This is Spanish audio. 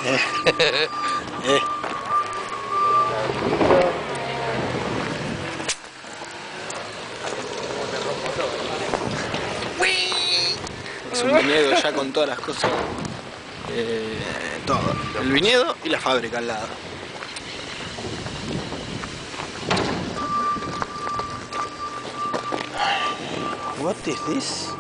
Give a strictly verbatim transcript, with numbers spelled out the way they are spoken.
Eh. Eh. Es un viñedo ya con todas las cosas, eh, todo, el viñedo y la fábrica al lado. What is this?